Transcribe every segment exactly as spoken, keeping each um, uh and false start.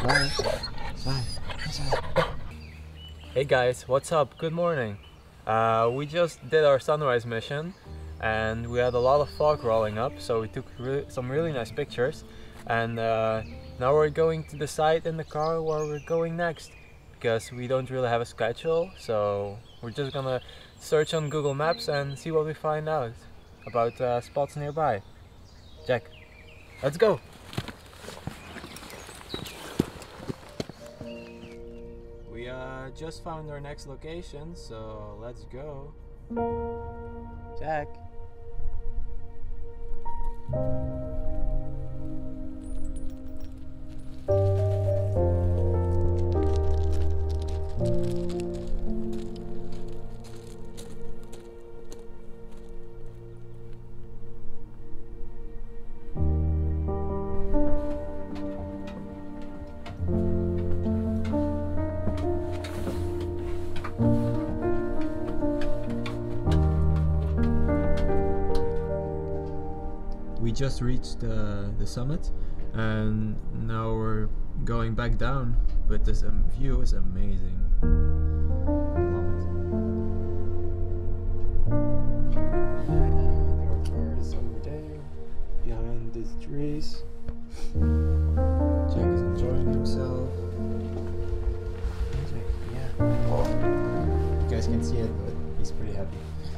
Bye. Bye. Bye. Hey guys, what's up? Good morning. Uh, we just did our sunrise mission and we had a lot of fog rolling up, so we took re some really nice pictures, and uh, now we're going to decide in the car where we're going next, because we don't really have a schedule, so we're just gonna search on Google Maps and see what we find out about uh, spots nearby. Jack, let's go! We uh, just found our next location, so let's go. Jack. We just reached uh, the summit and now we're going back down, but this um, view is amazing. Love it. And our car is over there, behind these trees. Jack is enjoying himself. Jack, yeah. Oh. You guys can see it, but he's pretty happy.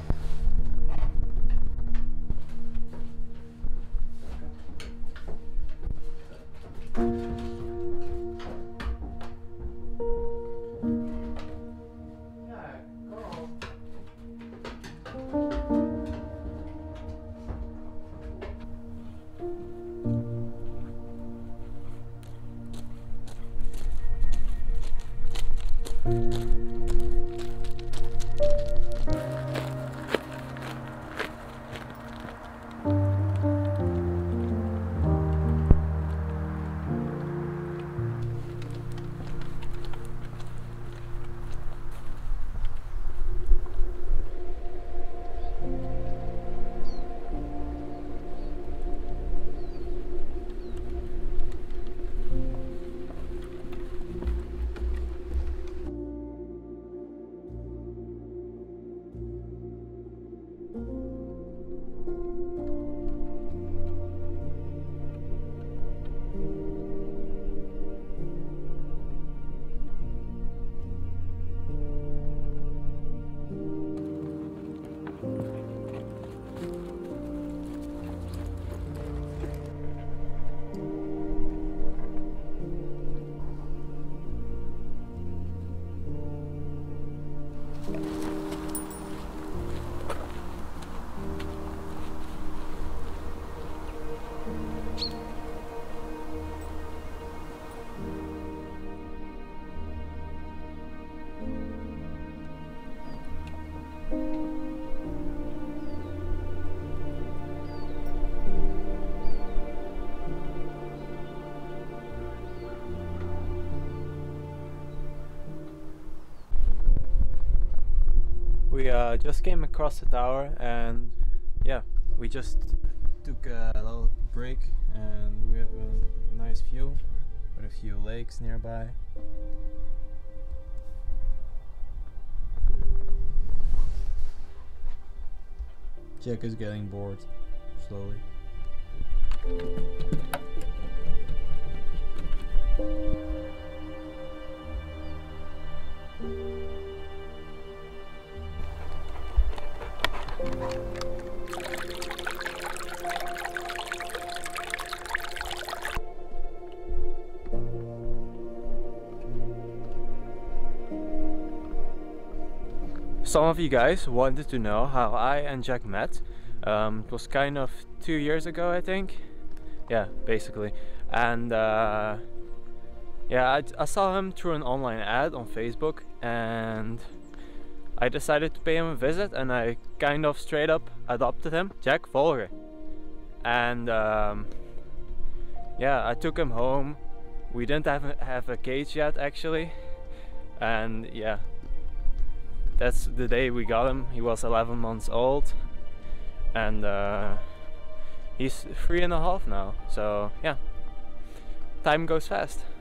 We uh, just came across the tower and yeah, we just took a little break and we have a nice view with a few lakes nearby. Jack is getting bored slowly. Some of you guys wanted to know how I and Jack met. Um, it was kind of two years ago, I think. Yeah, basically. And uh, yeah, I, I saw him through an online ad on Facebook and I decided to pay him a visit, and I kind of straight up adopted him. Jack, Volger. And um, yeah, I took him home. We didn't have a, have a cage yet actually, and yeah, that's the day we got him. He was eleven months old and uh, he's three and a half now, so yeah, time goes fast.